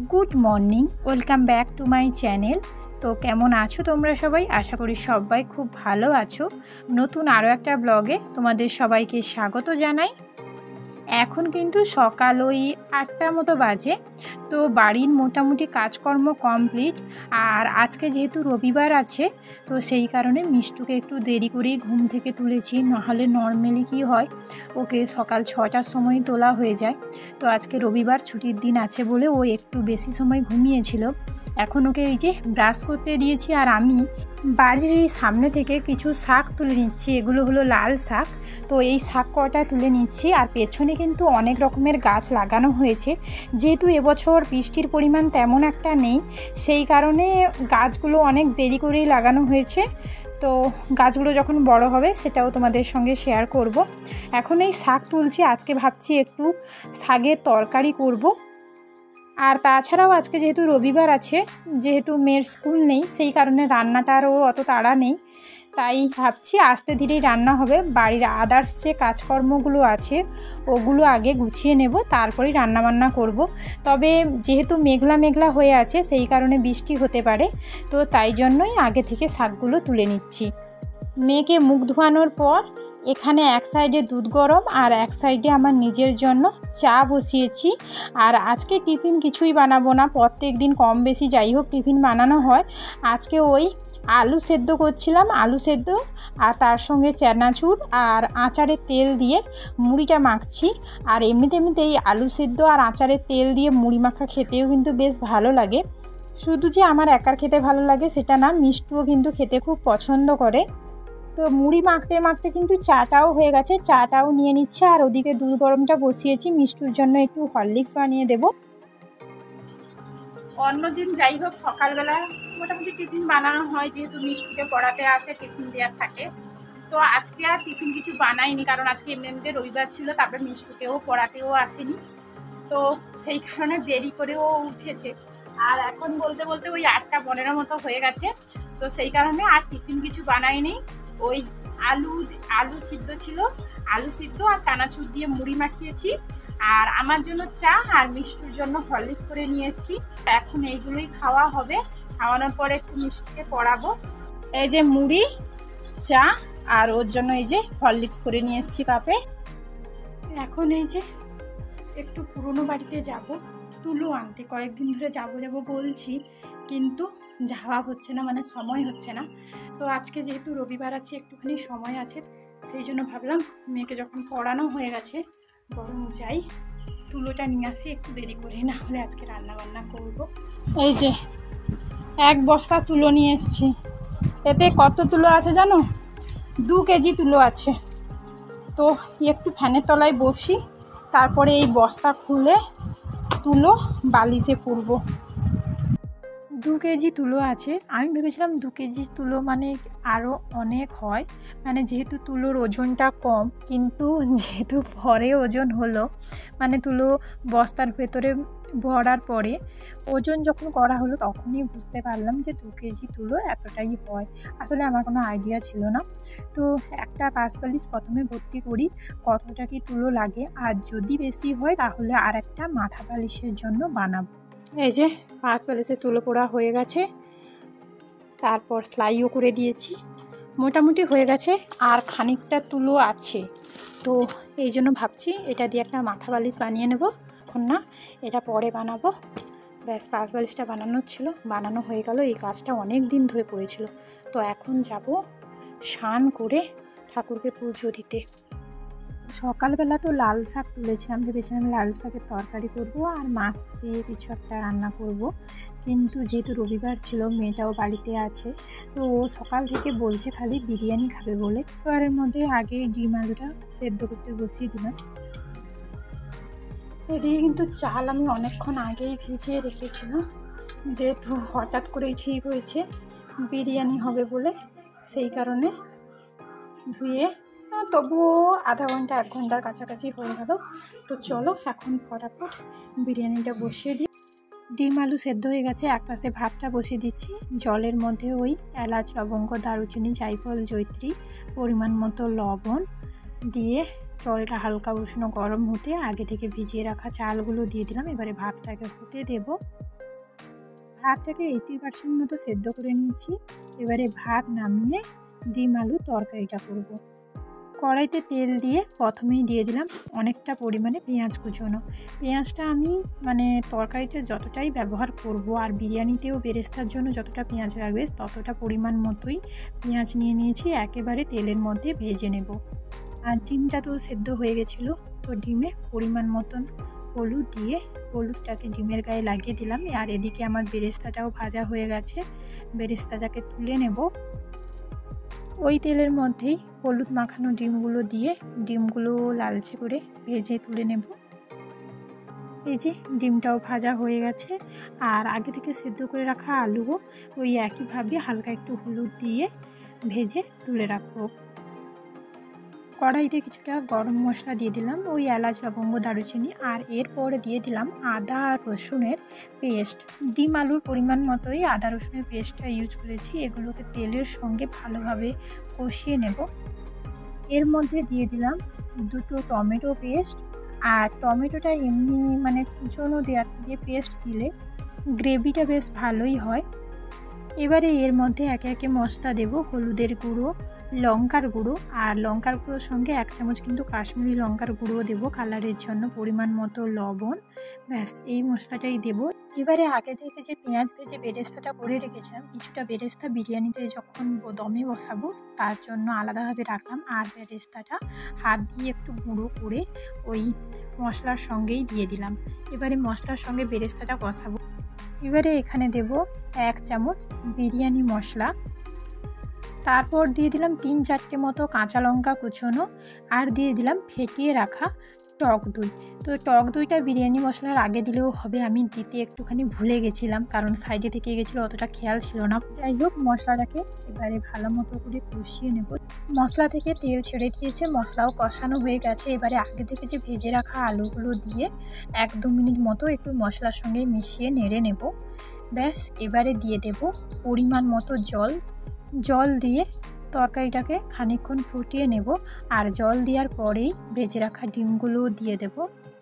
Good morning, welcome back to my channel. তো কেমন আছো তোমরা সবাই? আশা করি সবাই খুব ভালো আছো। নতুন আরও একটা ব্লগে তোমাদের সবাইকে স্বাগত জানাই। এখন কিন্তু সকাল ওই 8টার মতো বাজে। তো বাড়ির মোটামুটি কাজকর্ম কমপ্লিট। আর আজকে যেহেতু রবিবার আছে, তো সেই কারণে মিষ্টুকে একটু দেরি করেই ঘুম থেকে তুলেছি। নাহলে নর্মালি কি হয়, ওকে সকাল 6টার সময় তোলা হয়ে যায়। তো আজকে রবিবার ছুটির দিন আছে বলে ও একটু বেশি সময় ঘুমিয়েছিল। এখন ওকে এই যে ব্রাশ করতে দিয়েছি। আর আমি বাড়ির এই সামনে থেকে কিছু শাক তুলে নিচ্ছি। এগুলো হলো লাল শাক। তো এই শাক কটা তুলে নিচ্ছি। আর পেছনে কিন্তু অনেক রকমের গাছ লাগানো হয়েছে। যেহেতু এবছর বৃষ্টির পরিমাণ তেমন একটা নেই, সেই কারণে গাছগুলো অনেক দেরি করেই লাগানো হয়েছে। তো গাছগুলো যখন বড় হবে সেটাও তোমাদের সঙ্গে শেয়ার করব। এখন এই শাক তুলছি। আজকে ভাবছি একটু শাকের তরকারি করব। আর তাছাড়াও আজকে যেহেতু রবিবার আছে, যেহেতু মেয়ের স্কুল নেই, সেই কারণে রান্নাটারও অত তাড়া নেই। তাই ভাবছি আস্তে ধীরেই রান্না হবে। বাড়ির আদার্স যে কাজকর্মগুলো আছে ওগুলো আগে গুছিয়ে নেব, তারপরেই রান্নাবান্না করব। তবে যেহেতু মেঘলা মেঘলা হয়ে আছে, সেই কারণে বৃষ্টি হতে পারে। তো তাই জন্যই আগে থেকে শাকগুলো তুলে নিচ্ছি। মেয়েকে মুখ ধোয়ানোর পর এখানে এক সাইডে দুধ গরম আর এক সাইডে আমার নিজের জন্য চা বসিয়েছি। আর আজকে টিফিন কিছুই বানাবো না। প্রত্যেক দিন কম বেশি যাই হোক টিফিন বানানো হয়। আজকে ওই আলু সেদ্ধ করছিলাম, আলু সেদ্ধ আর তার সঙ্গে চানাচুর আর আচারের তেল দিয়ে মুড়িটা মাখছি। আর এমনিতে এই আলু সেদ্ধ আর আচারের তেল দিয়ে মুড়ি মাখা খেতেও কিন্তু বেশ ভালো লাগে। শুধু যে আমার একার খেতে ভালো লাগে সেটা না, মিষ্টুও কিন্তু খেতে খুব পছন্দ করে। তো মুড়ি মাখতে মাখতে কিন্তু চাটাও হয়ে গেছে, চাটাও নিয়ে নিচ্ছে। আর ওদিকে দুধ গরমটা বসিয়েছি, মিষ্টুর জন্য একটু হরলিক্স বানিয়ে দেব। অন্যদিন যাই হোক সকালবেলা মোটামুটি টিফিন বানানো হয়, যেহেতু মিষ্টুকে পড়াতে আসে, টিফিন দেওয়ার থাকে। তো আজকে আর টিফিন কিছু বানাইনি, কারণ আজকে এমনিতে রবিবার ছিল। তারপরে মিষ্টুকেও পড়াতেও আসেনি, তো সেই কারণে দেরি করেও উঠেছে। আর এখন বলতে বলতে ওই 8টা 15 মতো হয়ে গেছে। তো সেই কারণে আর টিফিন কিছু বানাইনি। ওই আলু সিদ্ধ ছিল, আলু সিদ্ধ আর চানাচুর দিয়ে মুড়ি মাখিয়েছি। আর আমার জন্য চা আর মিষ্টুর জন্য হরলিক্স করে নিয়ে এসেছি। এখন এইগুলোই খাওয়া হবে। খাওয়ানোর পরে একটু মিষ্টুকে পড়াবো। এই যে মুড়ি, চা আর ওর জন্য এই যে হরলিক্স করে নিয়ে এসেছি কাপে। এখন এই যে একটু পুরনো বাড়িতে যাব তুলো আনতে। কয়েকদিন ধরে যাবো বলছি, কিন্তু যাওয়া হচ্ছে না, মানে সময় হচ্ছে না। তো আজকে যেহেতু রবিবার আছে, একটুখানি সময় আছে, সেই জন্য ভাবলাম মেয়েকে যখন পড়ানো হয়ে গেছে বরং যাই, তুলোটা নিয়ে আসি একটু দেরি করে, না হলে আজকে রান্না বান্না করব। এই যে 1 বস্তা তুলো নিয়ে এসেছি। এতে কত তুলো আছে জানো? 2 কেজি তুলো আছে। তো একটু ফ্যানের তলায় বসি, তারপরে এই বস্তা খুলে তুলো বালিশে পুরবো। 2 কেজি তুলো আছে। আমি ভেবেছিলাম 2 কেজি তুলো মানে আরও অনেক হয়, মানে যেহেতু তুলোর ওজনটা কম, কিন্তু যেহেতু পরে ওজন হলো, মানে তুলো বস্তার ভেতরে ভরার পরে ওজন যখন করা হলো তখনই বুঝতে পারলাম যে 2 কেজি তুলো এতটাই হয়। আসলে আমার কোনো আইডিয়া ছিল না। তো একটা পাঁচ বালিশ প্রথমে ভর্তি করি কতটা কি তুলো লাগে, আর যদি বেশি হয় তাহলে আর একটা মাথা বালিশের জন্য বানাবো। এই যে 5 বালিশে তুলো পোড়া হয়ে গেছে, তারপর সেলাইও করে দিয়েছি, মোটামুটি হয়ে গেছে। আর খানিকটা তুলো আছে, তো এই জন্য ভাবছি এটা দিয়ে একটা মাথা বালিশ বানিয়ে নেব। এখন না, এটা পরে বানাবো। ব্যাস 5 বালিশটা বানানোর ছিল, বানানো হয়ে গেল। এই কাজটা অনেক দিন ধরে পড়েছিল। তো এখন যাব স্নান করে ঠাকুরকে পুজো দিতে। সকালবেলা তো লাল শাক তুলেছিলাম, ভেবেছিলাম লাল শাকের তরকারি করব আর মাছ দিয়ে কিছু একটা রান্না করব। কিন্তু যেহেতু রবিবার ছিল, মেয়েটাও বাড়িতে আছে, তো ও সকাল থেকে বলছে খালি বিরিয়ানি খাবে বলে। তো এর মধ্যে আগে ডিম আলুটা সেদ্ধ করতে বসিয়ে দিলাম। এদিকে কিন্তু চাল আমি অনেকক্ষণ আগেই ভিজিয়ে রেখেছিলাম, যেহেতু হঠাৎ করেই ঠিক হয়েছে বিরিয়ানি হবে বলে, সেই কারণে ধুয়ে, তবুও আধা ঘন্টা 1 ঘন্টার কাছাকাছি হয়ে গেল। তো চলো এখন ফটাফট বিরিয়ানিটা বসিয়ে দিই। ডিম আলু সেদ্ধ হয়ে গেছে, একপাশে ভাতটা বসিয়ে দিচ্ছি। জলের মধ্যে ওই এলাচ, লবঙ্গ, দারুচিনি, জায়ফল, জয়িত্রী, পরিমাণ মতো লবণ দিয়ে জলটা হালকা উষ্ণ গরম হতে আগে থেকে ভিজিয়ে রাখা চালগুলো দিয়ে দিলাম। এবারে ভাতটাকে হতে দেব। ভাতটাকে 80% মতো সেদ্ধ করে নিয়েছি। এবারে ভাত নামিয়ে ডিম আলু তরকারিটা করব। কড়াইতে তেল দিয়ে প্রথমেই দিয়ে দিলাম অনেকটা পরিমাণে পেঁয়াজ কুচোনো। পেঁয়াজটা আমি তরকারিতে যতটাই ব্যবহার করব আর বিরিয়ানিতেও বেরেস্তার জন্য যতটা পেঁয়াজ লাগবে ততটা পরিমাণ মতোই পেঁয়াজ নিয়ে নিয়েছি, একেবারে তেলের মধ্যে ভেজে নেব। আর ডিমটা তো সেদ্ধ হয়ে গেছিলো, তো ডিমে পরিমাণ মতন হলুদ দিয়ে হলুদটাকে ডিমের গায়ে লাগিয়ে দিলাম। আর এদিকে আমার বেরেস্তাটাও ভাজা হয়ে গেছে, বেরেস্তাটাকে তুলে নেব। ওই তেলের মধ্যেই হলুদ মাখানো ডিমগুলো দিয়ে ডিমগুলো লালচে করে ভেজে তুলে নেব। এই যে ডিমটাও ভাজা হয়ে গেছে। আর আগে থেকে সেদ্ধ করে রাখা আলুও ওই একইভাবে হালকা একটু হলুদ দিয়ে ভেজে তুলে রাখবো। কড়াইতে কিছুটা গরম মশলা দিয়ে দিলাম, ওই এলাচ লবঙ্গ দারুচিনি, আর এরপরে দিয়ে দিলাম আদা আর রসুনের পেস্ট। ডিম আলুর পরিমাণ মতোই আদা রসুনের পেস্টটা ইউজ করেছি। এগুলোকে তেলের সঙ্গে ভালোভাবে কষিয়ে নেব। এর মধ্যে দিয়ে দিলাম 2টো টমেটো পেস্ট। আর টমেটোটা এমনি কুচনো দেওয়া থেকে পেস্ট দিলে গ্রেভিটা বেশ ভালোই হয়। এবারে এর মধ্যে একে একে মশলা দেব। হলুদের গুঁড়ো, লঙ্কার গুঁড়ো, আর লঙ্কার গুঁড়োর সঙ্গে 1 চামচ কিন্তু কাশ্মীরি লঙ্কার গুঁড়ো দেব কালারের জন্য, পরিমাণ মতো লবণ, ব্যাস এই মশলাটাই দেব। এবারে আগে থেকে যে পেঁয়াজ ভেজে বেরেস্তাটা করে রেখেছিলাম, কিছুটা বেরেস্তা বিরিয়ানিতে যখন দমে বসাবো তার জন্য আলাদাভাবে রাখলাম। আর বেরেস্তাটা হাত দিয়ে একটু গুঁড়ো করে ওই মশলার সঙ্গেই দিয়ে দিলাম। এবারে মশলার সঙ্গে বেরেস্তাটা কষাবো। এবারে এখানে দেব 1 চামচ বিরিয়ানি মশলা, তারপর দিয়ে দিলাম 3-4টে মতো কাঁচা লঙ্কা কুচোনো, আর দিয়ে দিলাম ফেটিয়ে রাখা টক দই। তো টক দইটা বিরিয়ানি মশলার আগে দিলেও হবে, আমি দিতে একটুখানি ভুলে গেছিলাম কারণ সাইডে থেকে গেছিলো, অতটা খেয়াল ছিল না। যাই হোক, মশলাটাকে এবারে ভালো মতো করে কষিয়ে নেব। মশলা থেকে তেল ছেড়ে দিয়েছে, মশলাও কষানো হয়ে গেছে। এবারে আগে থেকে যে ভেজে রাখা আলুগুলো দিয়ে 1-2 মিনিট মতো একটু মশলার সঙ্গে মিশিয়ে নেড়ে নেব। ব্যাস, এবারে দিয়ে দেব পরিমাণ মতো জল দিয়ে তরকারিটাকে খানিকক্ষণ ফুটিয়ে নেব। আর জল দেওয়ার পরেই ভেজে রাখা ডিমগুলো দিয়ে দেব।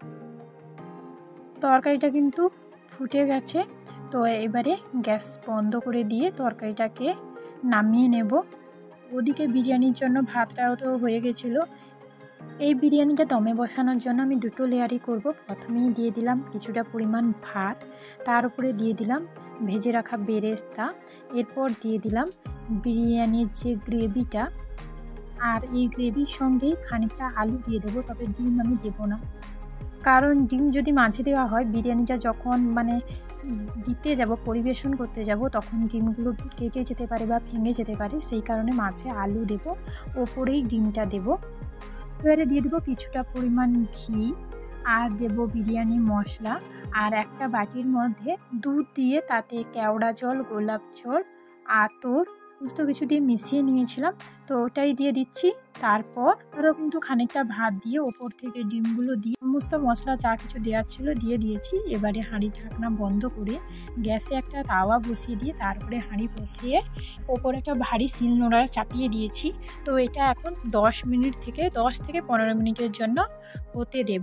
তরকারিটা কিন্তু ফুটে গেছে, তো এবারে গ্যাস বন্ধ করে দিয়ে তরকারিটাকে নামিয়ে নেব। ওদিকে বিরিয়ানির জন্য ভাতটাও তো হয়ে গেছিলো। এই বিরিয়ানিটা দমে বসানোর জন্য আমি 2টো লেয়ারই করব। প্রথমেই দিয়ে দিলাম কিছুটা পরিমাণ ভাত, তার উপরে দিয়ে দিলাম ভেজে রাখা বেরেস্তা, এরপর দিয়ে দিলাম বিরিয়ানির যে গ্রেভিটা, আর এই গ্রেভির সঙ্গেই খানিকটা আলু দিয়ে দেবো, তবে ডিম আমি দেবো না। কারণ ডিম যদি মাঝে দেওয়া হয়, বিরিয়ানিটা যখন দিতে যাব, পরিবেশন করতে যাব, তখন ডিমগুলো কেটে যেতে পারে বা ভেঙে যেতে পারে, সেই কারণে মাঝে আলু দেব, ওপরেই ডিমটা দেব। এবারে দিয়ে দেবো কিছুটা পরিমাণ ঘি, আর দেব বিরিয়ানি মশলা, আর একটা বাটির মধ্যে দুধ দিয়ে তাতে কেওড়া জল, গোলাপ জল, আতর, সমস্ত কিছু দিয়ে মিশিয়ে নিয়েছিলাম, তো ওটাই দিয়ে দিচ্ছি। তারপর আরও কিন্তু খানিকটা ভাত দিয়ে ওপর থেকে ডিমগুলো দিয়ে সমস্ত মশলা যা কিছু দেওয়ার ছিল দিয়ে দিয়েছি। এবারে হাঁড়ি ঢাকনা বন্ধ করে গ্যাসে একটা তাওয়া বসিয়ে দিয়ে তারপরে হাঁড়ি বসিয়ে ওপরে একটা ভারী শিলনোড়া চাপিয়ে দিয়েছি। তো এটা এখন 10 থেকে 15 মিনিটের জন্য হতে দেব।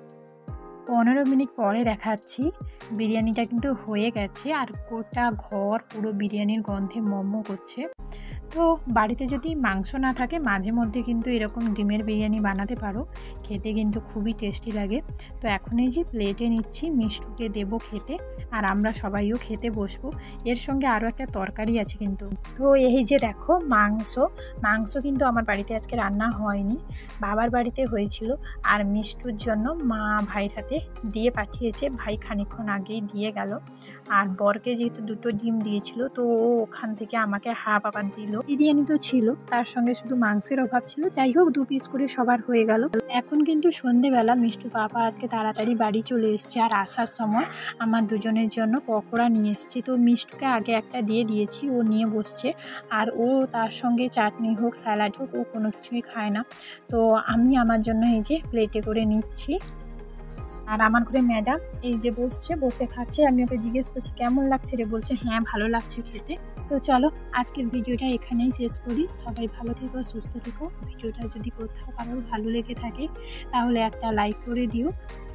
15 মিনিট পরে দেখাচ্ছি, বিরিয়ানিটা কিন্তু হয়ে গেছে আর গোটা ঘর পুরো বিরিয়ানির গন্ধে মমো করছে। তো বাড়িতে যদি মাংস না থাকে, মাঝে মধ্যে কিন্তু এরকম ডিমের বিরিয়ানি বানাতে পারো, খেতে কিন্তু খুবই টেস্টি লাগে। তো এখন এই যে প্লেটে নিচ্ছি, মিষ্টুকে দেব খেতে, আর আমরা সবাইও খেতে বসবো। এর সঙ্গে আরও একটা তরকারি আছে কিন্তু। তো এই যে দেখো মাংস কিন্তু আমার বাড়িতে আজকে রান্না হয়নি, বাবার বাড়িতে হয়েছিল। আর মিষ্টুর জন্য মা ভাইয়ের হাতে দিয়ে পাঠিয়েছে, ভাই খানিকক্ষণ আগেই দিয়ে গেল। আর বরকে যেহেতু 2টো ডিম দিয়েছিল, তো ও ওখান থেকে আমাকে হাফ আবার দিল। বিরিয়ানি তো ছিল, তার সঙ্গে শুধু মাংসের অভাব ছিল। যাই হোক, 2 পিস করে সবার হয়ে গেল। এখন কিন্তু সন্ধেবেলা মিষ্টু পাপা আজকে তাড়াতাড়ি বাড়ি চলে এসছে, আর আসার সময় আমার দুজনের জন্য পকোড়া নিয়ে এসছে। তো মিষ্টুকে আগে একটা দিয়ে দিয়েছি, ও নিয়ে বসছে। আর ও তার সঙ্গে চাটনি হোক, স্যালাড হোক, ও কোনো কিছুই খায় না। তো আমি আমার জন্য এই যে প্লেটে করে নিচ্ছি। আর আমার ঘরে ম্যাডাম এই যে বসে খাচ্ছে। আমি ওকে জিজ্ঞেস করছি কেমন লাগছে রে, বলছে হ্যাঁ ভালো লাগছে খেতে। তো চলো আজকের ভিডিওটা এখানেই শেষ করি। সবাই ভালো থেকো, সুস্থ থেকো। ভিডিওটা যদি কোথাও কারোর ভালো লেগে থাকে তাহলে একটা লাইক করে দিও।